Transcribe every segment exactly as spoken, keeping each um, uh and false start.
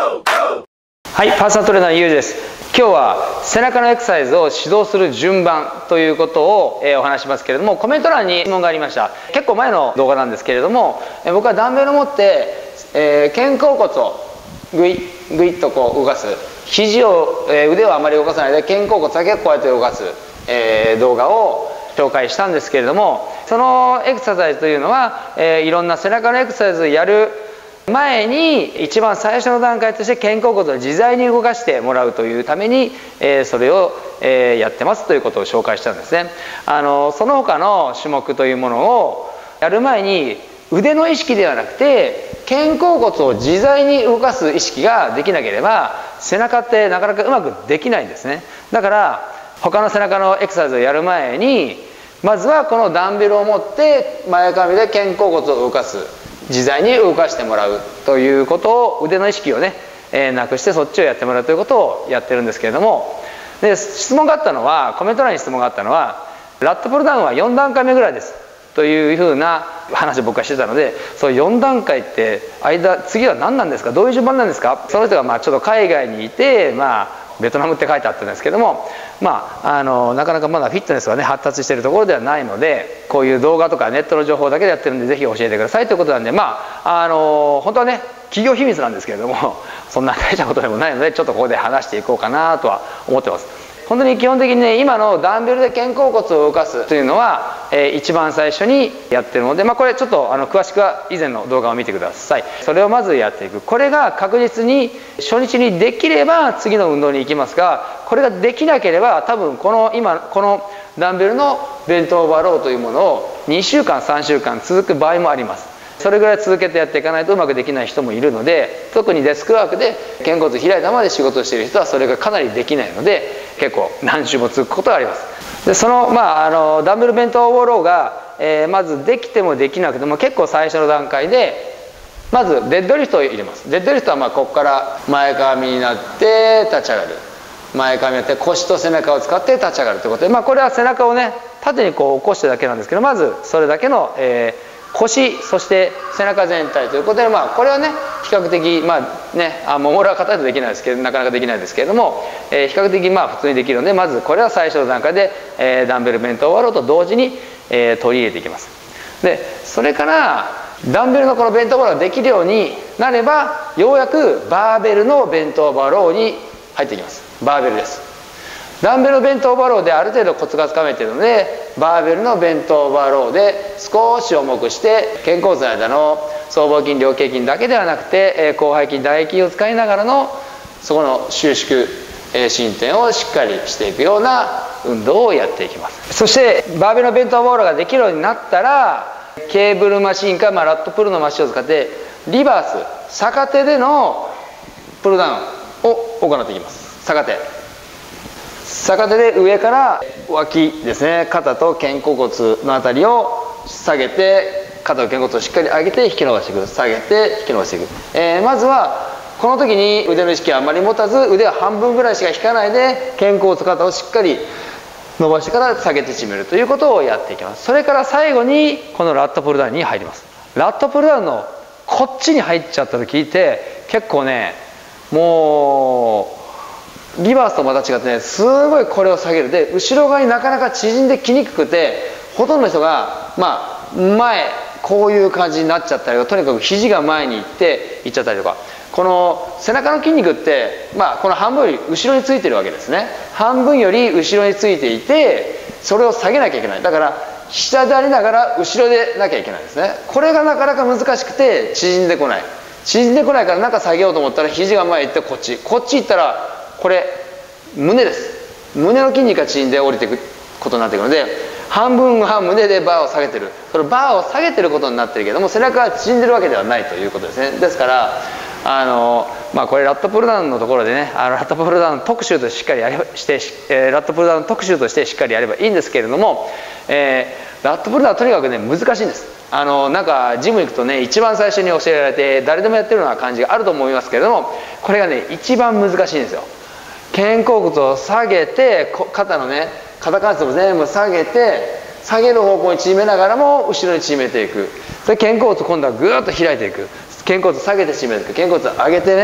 はい、パーソナルトレーナーのゆうじです。今日は背中のエクササイズを指導する順番ということを、えー、お話しますけれども、コメント欄に質問がありました。結構前の動画なんですけれども、えー、僕はダンベルを持って、えー、肩甲骨をグイッグイッとこう動かす、肘を、えー、腕をあまり動かさないで肩甲骨だけこうやって動かす、えー、動画を紹介したんですけれども、そのエクササイズというのは、えー、いろんな背中のエクササイズをやる前に一番最初の段階として肩甲骨を自在に動かしてもらうというために、えー、それを、えー、やってますということを紹介したんですね。あのその他の種目というものをやる前に腕の意識ではなくて肩甲骨を自在に動かす意識ができなければ背中ってなかなかうまくできないんですね。だから他の背中のエクササイズをやる前にまずはこのダンベルを持って前かがみで肩甲骨を動かす、自在に動かしてもらうということを腕の意識をね、えー、なくしてそっちをやってもらうということをやってるんですけれども、で質問があったのはコメント欄に質問があったのはラットプルダウンはよん段階目ぐらいですというふうな話を僕はしてたので、そうよん段階って間次は何なんですか、どういう順番なんですか。その人がまあちょっと海外にいて、まあベトナムって書いてあったんですけども、まあ、あのなかなかまだフィットネスがね発達しているところではないので、こういう動画とかネットの情報だけでやってるんでぜひ教えてくださいということなんで、まああの本当はね企業秘密なんですけれどもそんな大したことでもないのでちょっとここで話していこうかなとは思ってます。本当に基本的にね今のダンベルで肩甲骨を動かすというのは、えー、一番最初にやってるので、まあ、これちょっとあの詳しくは以前の動画を見てください。それをまずやっていく。これが確実に初日にできれば次の運動に行きますが、これができなければ多分この今このダンベルのベントオーバーローというものをにしゅうかんさんしゅうかん続く場合もあります。それぐらい続けてやっていかないとうまくできない人もいるので、特にデスクワークで肩骨開いたままで仕事をしている人はそれがかなりできないので結構何週も続くことがあります。でその,、まあ、あのダンベルベントオーバーローが、えー、まずできてもできなくても結構最初の段階でまずデッドリフトを入れます。デッドリフトはまあここから前かがみになって立ち上がる、前かがみになって腰と背中を使って立ち上がるということで、まあ、これは背中をね縦にこう起こしてるだけなんですけど、まずそれだけの、えー腰そして背中全体ということで、まあ、これはね比較的まあねあもも裏は硬いとできないですけどなかなかできないですけれども、えー、比較的まあ普通にできるので、まずこれは最初の段階で、えー、ダンベルベントオーバーローと同時に、えー、取り入れていきます。でそれからダンベルのこのベントオーバーローができるようになればようやくバーベルのベントオーバーローに入っていきます。バーベルです。ダンベルのベントオーバーローである程度コツがつかめているのでバーベルのベントオーバーローで少し重くして肩甲骨の間の僧帽筋菱形筋だけではなくて広背筋大筋を使いながらのそこの収縮伸展をしっかりしていくような運動をやっていきます。そしてバーベルのベントオーバーローができるようになったらケーブルマシンか、まあ、ラットプルのマシンを使ってリバース逆手でのプルダウンを行っていきます。逆手逆手で上から脇ですね、肩と肩甲骨のあたりを下げて肩と肩骨をしっかり上げて引き伸ばしていく、下げて引き伸ばしていく、えー、まずはこの時に腕の意識はあまり持たず腕は半分ぐらいしか引かないで肩甲骨肩をしっかり伸ばしてから下げて締めるということをやっていきます。それから最後にこのラットプルダウンに入ります。ラットプルダウンのこっちに入っちゃったと聞いて結構ねもうリバースとまた違ってねすごいこれを下げるで後ろ側になかなか縮んできにくくてほとんどの人がまあ前こういう感じになっちゃったりとにかく肘が前に行っていっちゃったりとか、この背中の筋肉ってまあこの半分より後ろについてるわけですね。半分より後ろについていてそれを下げなきゃいけない。だから下でありながら後ろでなきゃいけないんですね。これがなかなか難しくて縮んでこない縮んでこないから中下げようと思ったら肘が前行ってこっちこっち行ったらこれ胸です。胸の筋肉が縮んで降りていくことになっていくので半分は胸でバーを下げてる、そのバーを下げてることになってるけども背中が縮んでるわけではないということですね。ですからあのまあこれラットプルダウンのところでねあのラットプルダウン特集としてしっかりやれして、えー、ラットプルダウン特集としてしっかりやればいいんですけれども、えー、ラットプルダウンはとにかくね難しいんです。あのなんかジム行くとね一番最初に教えられて誰でもやってるような感じがあると思いますけれども、これがね一番難しいんですよ。肩甲骨を下げて肩のね肩関節も全部下げて下げる方向に縮めながらも後ろに縮めていく。で肩甲骨今度はぐーっと開いていく。肩甲骨下げて締めていく。肩甲骨上げてね、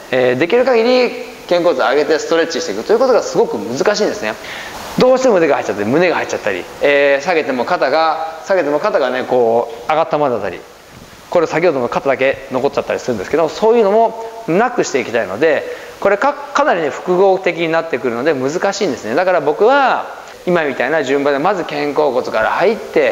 えー、できる限り肩甲骨を上げてストレッチしていくということがすごく難しいんですね。どうしても腕が入っちゃったり胸が入っちゃったり、えー、下げても肩が下げても肩がねこう上がったままだったり、これ先ほどの肩だけ残っちゃったりするんですけど、そういうのもなくしていきたいので、これ か, かなりね複合的になってくるので難しいんですね。だから僕は今みたいな順番でまず肩甲骨から入って、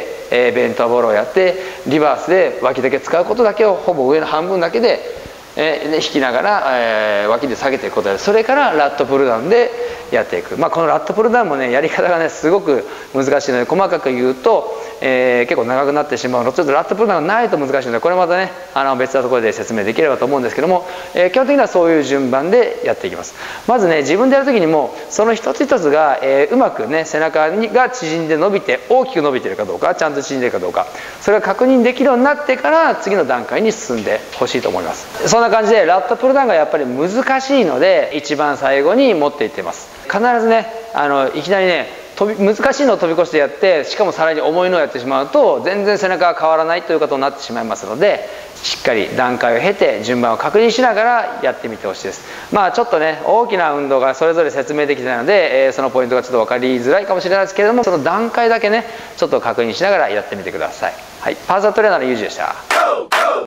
えー、ベントボールをやってリバースで脇だけ使うことだけをほぼ上の半分だけで、えー、引きながら、えー、脇で下げていくことで、それからラットプルダウンでやっていく、まあ、このラットプルダウンもねやり方がねすごく難しいので、細かく言うと、えー、結構長くなってしまうので、ちょっとラットプルダウンがないと難しいので、これまたねあの別なところで説明できればと思うんですけども、えー、基本的にはそういう順番でやっていきます。まずね自分でやる時にもその一つ一つが、えー、うまくね背中にが縮んで伸びて大きく伸びているかどうか、ちゃんと縮んでいるかどうか、それが確認できるようになってから次の段階に進んでほしいと思います。そんな感じでラットプルダウンがやっぱり難しいので一番最後に持っていってます。必ずねあのいきなりね飛び難しいのを飛び越してやって、しかもさらに重いのをやってしまうと全然背中が変わらないということになってしまいますので、しっかり段階を経て順番を確認しながらやってみてほしいです。まあちょっとね大きな運動がそれぞれ説明できてないので、えー、そのポイントがちょっと分かりづらいかもしれないですけれども、その段階だけねちょっと確認しながらやってみてください。はい、パーソナルトレーナーのユージでした。